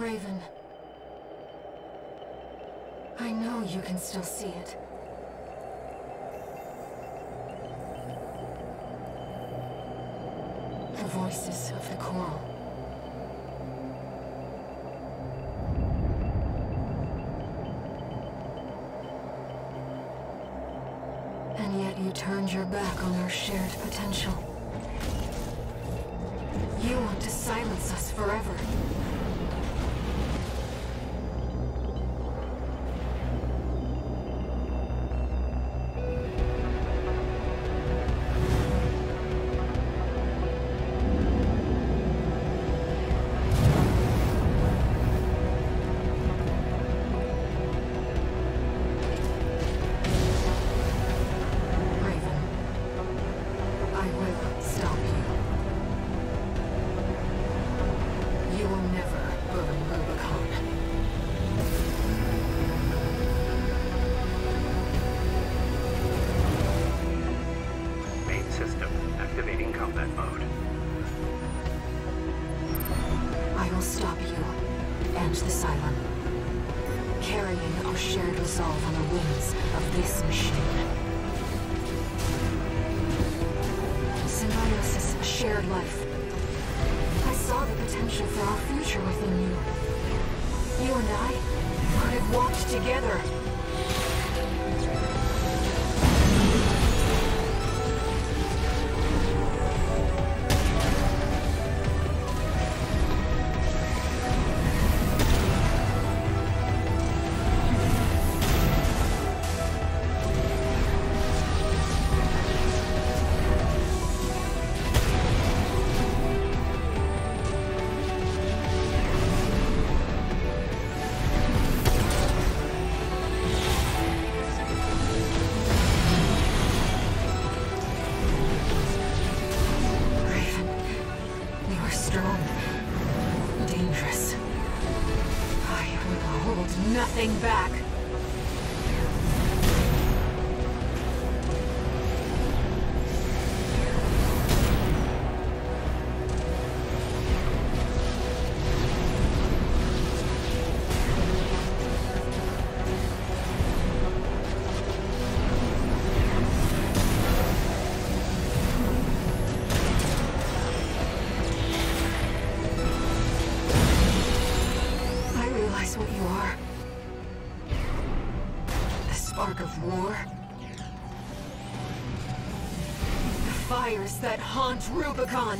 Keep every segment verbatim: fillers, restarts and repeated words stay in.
Raven. I know you can still see it. The voices of the coral. And yet you turned your back on our shared potential. You want to silence us forever. Back. I realize what you are. Of war. The fires that haunt Rubicon.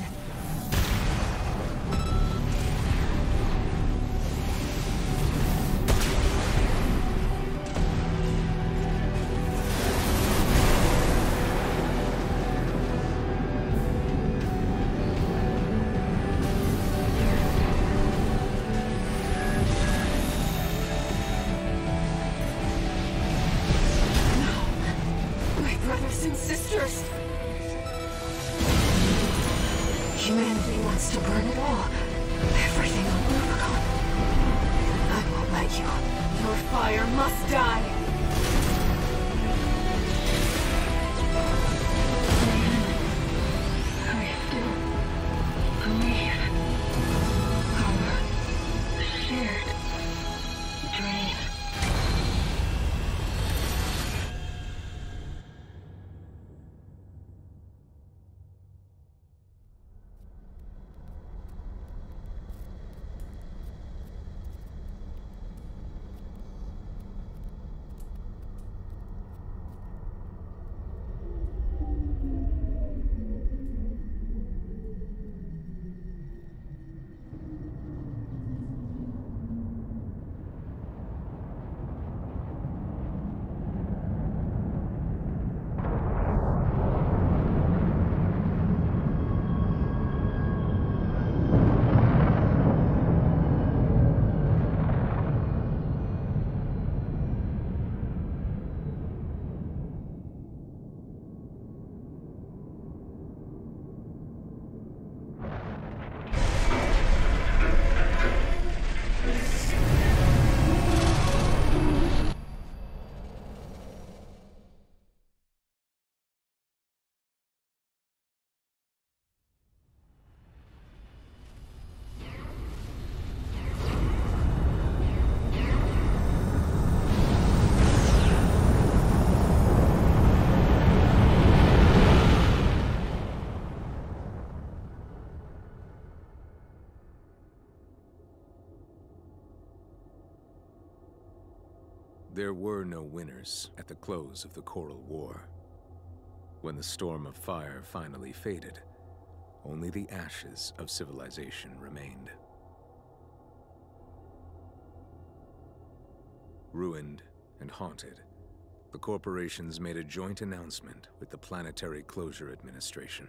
There were no winners at the close of the Coral War. When the storm of fire finally faded, only the ashes of civilization remained. Ruined and haunted, the corporations made a joint announcement with the Planetary Closure Administration.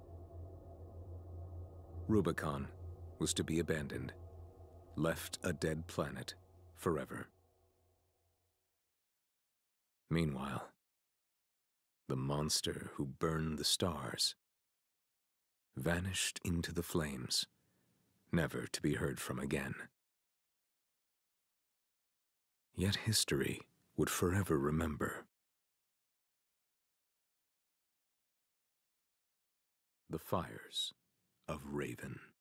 Rubicon was to be abandoned, left a dead planet forever. Meanwhile, the monster who burned the stars vanished into the flames, never to be heard from again. Yet history would forever remember. The fires of Raven.